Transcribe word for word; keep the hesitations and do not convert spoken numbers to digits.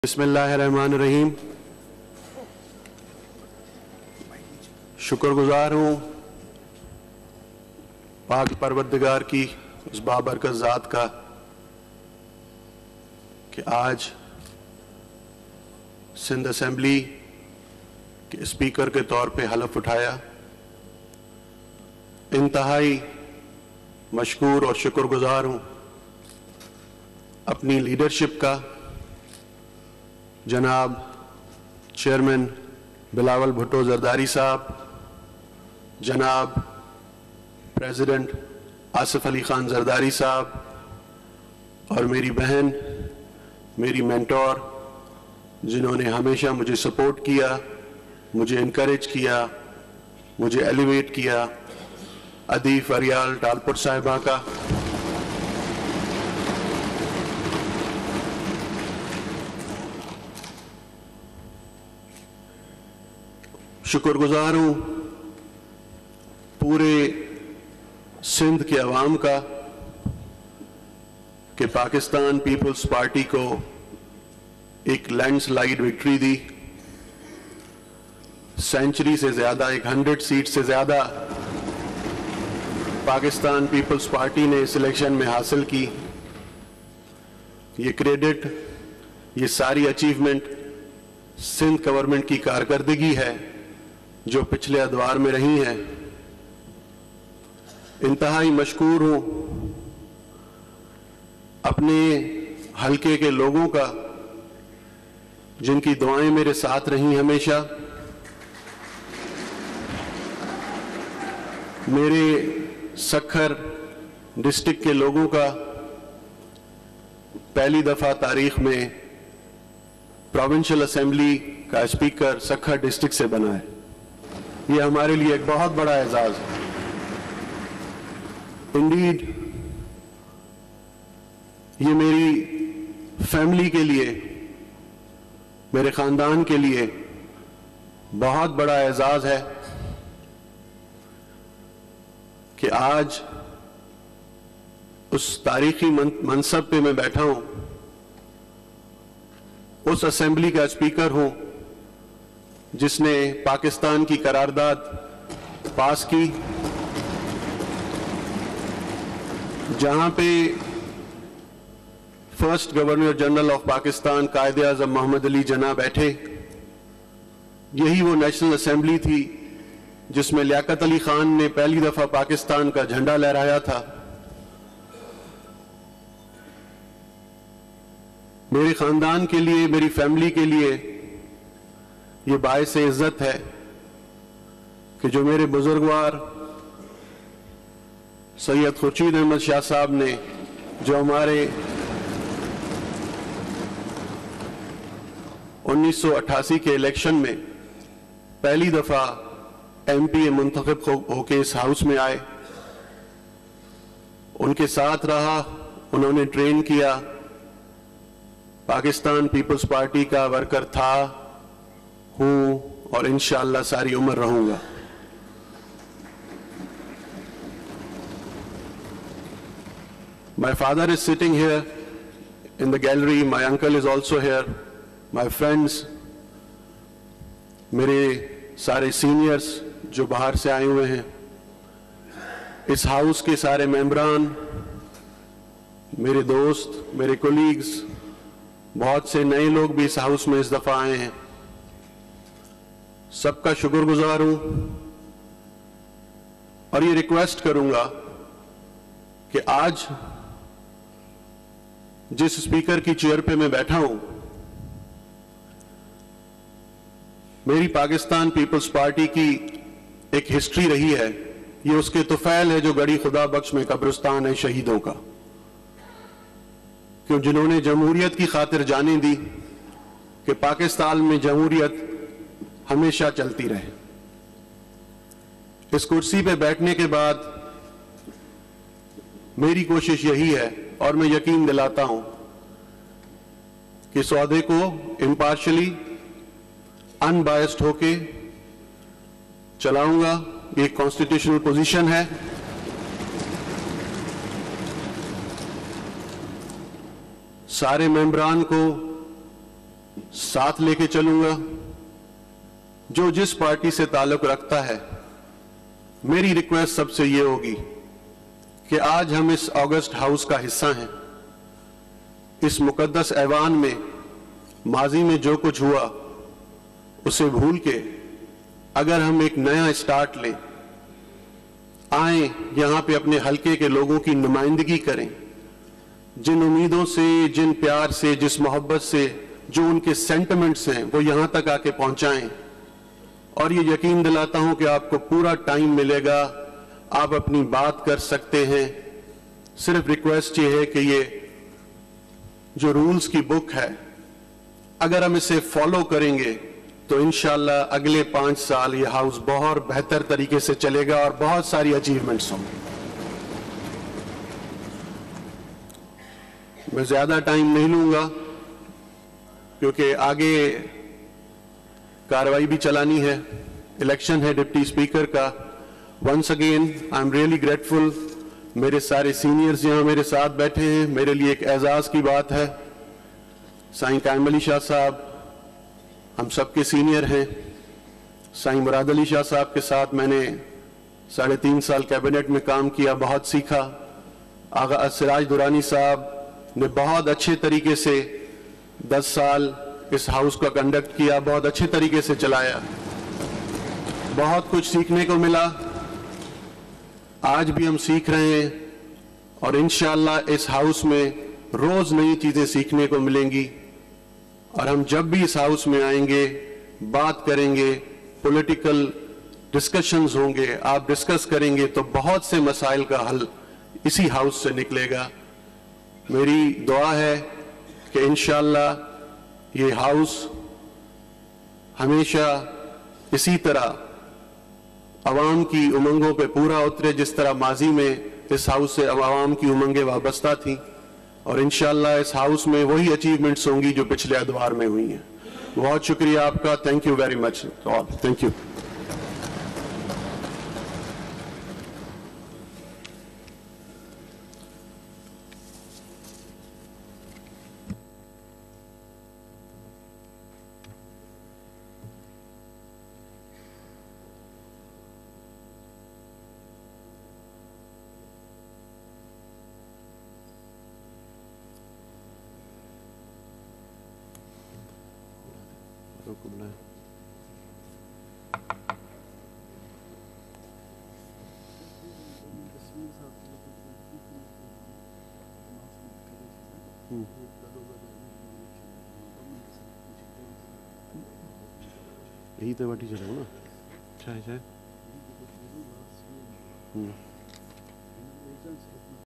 بسم اللہ الرحمن الرحیم۔ شکر گزار ہوں پاک پروردگار کی اس بابرکت ذات کا کہ آج سندھ اسمبلی کے اسپیکر کے طور پہ حلف اٹھایا۔ انتہائی مشکور اور شکر گزار ہوں اپنی لیڈرشپ کا، جناب چیئرمین بلاول بھٹو زرداری صاحب، جناب پریزیڈنٹ آصف علی خان زرداری صاحب، اور میری بہن، میری مینٹور، جنہوں نے ہمیشہ مجھے سپورٹ کیا، مجھے انکریج کیا، مجھے ایلیویٹ کیا، ادیف اریال ٹالپور صاحبہ کا، شکر گزار ہوں پورے سندھ کے عوام کا کہ پاکستان پیپلز پارٹی کو ایک لینڈ سلائیڈ وکٹری دی، سینچری سے زیادہ، ایک ہنڈریڈ سیٹ سے زیادہ پاکستان پیپلز پارٹی نے اس الیکشن میں حاصل کی۔ یہ کریڈٹ، یہ ساری اچیومنٹ سندھ گورنمنٹ کی کارکردگی ہے جو پچھلے ادوار میں رہی ہیں۔ انتہائی مشکور ہوں اپنے حلقے کے لوگوں کا جن کی دعائیں میرے ساتھ رہیں ہمیشہ۔ میرے سکھر ڈسٹرکٹ کے لوگوں کا پہلی دفعہ تاریخ میں پروونشل اسمبلی کا اسپیکر سکھر ڈسٹرکٹ سے بنا ہے۔ یہ ہمارے لیے ایک بہت بڑا اعزاز ہے۔ انڈیڈ یہ میری فیملی کے لیے، میرے خاندان کے لیے بہت بڑا اعزاز ہے کہ آج اس تاریخی منصب پہ میں بیٹھا ہوں، اس اسمبلی کا اسپیکر ہوں جس نے پاکستان کی قرارداد پاس کی، جہاں پہ first governor general of Pakistan Quaid Azam محمد علی جناح بیٹھے۔ یہی وہ نیشنل اسمبلی تھی جس میں لیاقت علی خان نے پہلی دفعہ پاکستان کا جھنڈا لہرایا تھا۔ میرے خاندان کے لیے، میری فیملی کے لیے یہ باعث عزت ہے کہ جو میرے بزرگوار سید خورشید احمد شاہ صاحب نے، جو ہمارے انیس سو اٹھاسی کے الیکشن میں پہلی دفعہ ایم پی اے منتخب ہو کے اس ہاؤس میں آئے، ان کے ساتھ رہا، انہوں نے ٹرین کیا، پاکستان پیپلز پارٹی کا ورکر تھا، ہوں، اور انشاءاللہ ساری عمر رہوں گا۔ My father is sitting here in the gallery, my uncle is also here, my friends، میرے سارے سینئرز جو باہر سے آئے ہوئے ہیں، اس ہاؤس کے سارے ممبران، میرے دوست، میرے کولیگز، بہت سے نئے لوگ بھی اس ہاؤس میں اس دفعہ آئے ہیں، سب کا شکر گزار ہوں، اور یہ ریکویسٹ کروں گا کہ آج جس اسپیکر کی چیئر پہ میں بیٹھا ہوں، میری پاکستان پیپلز پارٹی کی ایک ہسٹری رہی ہے، یہ اس کے طفیل ہے جو گڑی خدا بخش میں قبرستان ہے شہیدوں کا، کہ جنہوں نے جمہوریت کی خاطر جانیں دی کہ پاکستان میں جمہوریت ہمیشہ چلتی رہے۔ اس کرسی پہ بیٹھنے کے بعد میری کوشش یہی ہے، اور میں یقین دلاتا ہوں کہ اس عہدے کو امپارشلی، ان بائسڈ ہو کے چلاؤں گا۔ یہ ایک کانسٹیٹیوشنل پوزیشن ہے، سارے ممبران کو साथ लेके चलूंगा। जो जिस पार्टी से ताल्लुक रखता है, मेरी रिक्वेस्ट सबसे ये होगी कि आज हम इस ऑगस्ट हाउस का हिस्सा हैं। इस मुकद्दस ऐवान में माजी में जो कुछ हुआ उसे भूल के अगर हम एक नया स्टार्ट लें, आए यहां पे अपने हलके के लोगों की नुमाइंदगी करें, जिन उम्मीदों से, जिन प्यार से, जिस मोहब्बत से, जो उनके सेंटिमेंट्स हैं वो यहां तक आके पहुंचाएं। और ये यकीन दिलाता हूं कि आपको पूरा टाइम मिलेगा, आप अपनी बात कर सकते हैं। सिर्फ रिक्वेस्ट ये है कि ये जो रूल्स की बुक है, अगर हम इसे फॉलो करेंगे तो इंशाल्लाह अगले पांच साल ये हाउस बहुत बेहतर तरीके से चलेगा और बहुत सारी अचीवमेंट्स होंगी। मैं ज्यादा टाइम नहीं लूंगा क्योंकि आगे कार्रवाई भी चलानी है, इलेक्शन है डिप्टी स्पीकर का। Once again I am really grateful, मेरे सारे सीनियर्स यहाँ मेरे साथ बैठे हैं, मेरे लिए एक एजाज की बात है। साईं कायम अली शाह साहब हम सबके सीनियर हैं। साईं मुराद अली शाह साहब के साथ मैंने साढ़े तीन साल कैबिनेट में काम किया, बहुत सीखा। आगा सिराज दुरानी साहब ने बहुत अच्छे तरीके से दस साल इस हाउस का कंडक्ट किया, बहुत अच्छे तरीके से चलाया, बहुत कुछ सीखने को मिला। आज भी हम सीख रहे हैं और इंशाअल्लाह इस हाउस में रोज नई चीजें सीखने को मिलेंगी। और हम जब भी इस हाउस में आएंगे, बात करेंगे, पॉलिटिकल डिस्कशंस होंगे, आप डिस्कस करेंगे तो बहुत से मसाइल का हल इसी हाउस से निकलेगा। मेरी दुआ है कि इंशाअल्लाह ये हाउस हमेशा इसी तरह अवाम की उमंगों पे पूरा उतरे, जिस तरह माजी में इस हाउस से अवाम की उमंगें वाबस्ता थी। और इंशाअल्लाह इस हाउस में वही अचीवमेंट्स होंगी जो पिछले अदवार में हुई हैं। बहुत शुक्रिया आपका, thank you very much all, thank you. यही तो बाटी चलेगा ना, चाहे चाहे